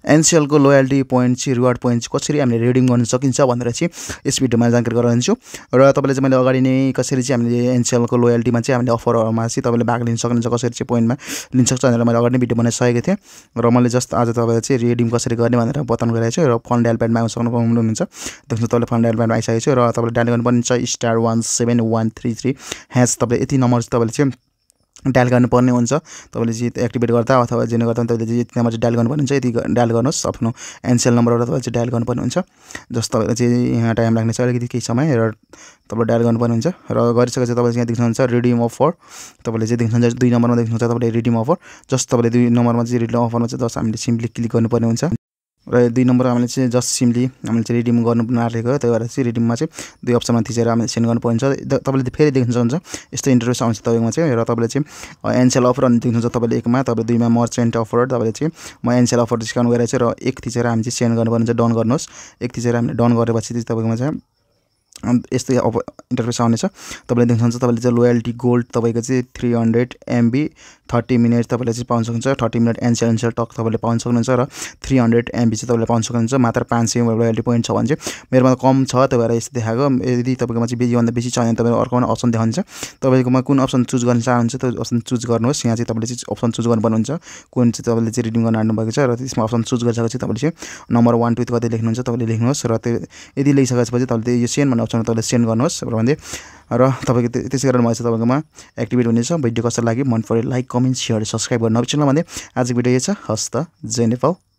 Ncell को loyalty point चाहिँ reward point चाहिँ कसरी हामीले रिडिम गर्न सकिन्छ भनेर चाहिँ यस भिडियोमा जानकारी गराउँछु र तपाईले चाहिँ मैले अगाडि नै कसरी चाहिँ हामीले Ncell को लोयल्टीमा चाहिँ हामीले अफरहरुमा चाहिँ तपाईले भाग लिन सक्नुहुन्छ कसरी चाहिँ पोइन्टमा लिन सक्छ भनेर मैले अगाडि नै भिडियो बनाइसकेको थिएँ र मैले जस्ट आज तपाईलाई चाहिँ रिडिम कसरी गर्ने भनेर बताउन गइरहेको छु र फन्ड डायल प्याडमा आउन सक्नुहुन्छ देख्नु तपाईले फन्ड डायल प्याडमा आइसकेको छु र तपाईले डायल गर्नुपर्ने छ *17133# तपाईले यति नम्बर चाहिँ तपाईले चाहिँ डायल गर्नुपर्ने हुन्छ तपाईले चाहिँ एक्टिभेट गर्दा अथवा जेने गर्दा तपाईले चाहिँ यति नम्बर चाहिँ डायल गर्नुपर्ने हुन्छ यति डायल गर्नुस् आफ्नो Ncell नम्बरबाट तपाईले चाहिँ डायल गर्नुपर्ने हुन्छ जस्ट तपाईले चाहिँ यहाँ टाइम लाग्ने छ अलिकति केही समय र तपाईले डायल गर्नुपर्ने हुन्छ र गरिसकेपछि तपाईले यहाँ देख्नुहुन्छ रिडिम अफर तपाईले चाहिँ देख्नुहुन्छ 2 नम्बरमा देख्नुहुन्छ तपाईले रिडिम अफर जस्ट तपाईले 2 नम्बरमा चाहिँ रिडिम अफरमा चाहिँ जस्ट हामीले सिम्पली क्लिक गर्नुपर्ने हुन्छ र 2 नम्बर हामीले चाहिँ जस्ट सिम्पली हामीले चाहिँ रिडिम गर्नु नआरेको हो त्यही भएर चाहिँ रिडिममा चाहिँ 2 अप्सनमा थिचेर हामीले सेन्ड गर्नुपर्ने हुन्छ तपाईले फेरि देख्न सक्नुहुन्छ यस्तो इन्टरफेस आउँछ तपाईकोमा चाहिँ र तपाईले चाहिँ Ncell अफर अनि देख्नुहुन्छ तपाईले एकमा तपाईले दुईमा मर्चेन्ट अफर तपाईले चाहिँ म Ncell अफर डिस्काउन्ट गरेर चाहिँ र एक थिचेर हामी चाहिँ सेन्ड गर्नुपर्ने हुन्छ डन गर्नुहोस् एक थिचेर हामीले डन गरेपछि चाहिँ तपाईकोमा चाहिँ यस्तो इन्टरफेस आउनेछ तपाईले देख्नुहुन्छ तपाईले चाहिँ लोयल्टी गोल्ड तपाईको चाहिँ 300 MB 30 मिनेट तपाईले चाहिँ पाउन सक्नुहुन्छ 30 मिनेट Ncell टक तपाईले पाउन सक्नुहुन्छ र 300 MB चाहिँ तपाईले पाउन सक्नुहुन्छ मात्र 500 लोयल्टी पोइन्ट छ भने चाहिँ मेरोमा कम छ त्यही भएर यस्तो देखाएको यदि तपाईकोमा चाहिँ बेसी भन्दा बेसी छ भने तपाईले अर्कोमा अप्सन देखाउँछ तपाईकोमा कुन अप्सन चुज गर्न चाहनुहुन्छ त्यो अप्सन चुज गर्नुहोस् यहाँ चाहिँ तपाईले चाहिँ अप्सन चुज गर्नुपर्ने हुन्छ कुन चाहिँ तपाईले चाहिँ रिडिम गर्न आउनु भएको छ र त्यसमा अप्सन चुज गरिसकेपछि तपाईले चाहिँ नम्बर 1 2 कतै लेख्नुहुन्छ तपाईले लेख्नुहोस् र त्यो यदि लेखिसकेपछि तपाईले यो सेन्ड भन्ने अप्सन तपाईले सेन्ड गर्नुहोस् र भन्दै र तपाईको त्यसै गरेर मैले तपाईकोमा एक्टिभेट हुनेछ भिडियो कस्तो लाग्यो मन पर्यो लाइक कमेन्ट शेयर सब्स्क्राइब गर्न नबिर्सनु भन्दै आजको भिडियो यो छ हस्त जय नेपाल।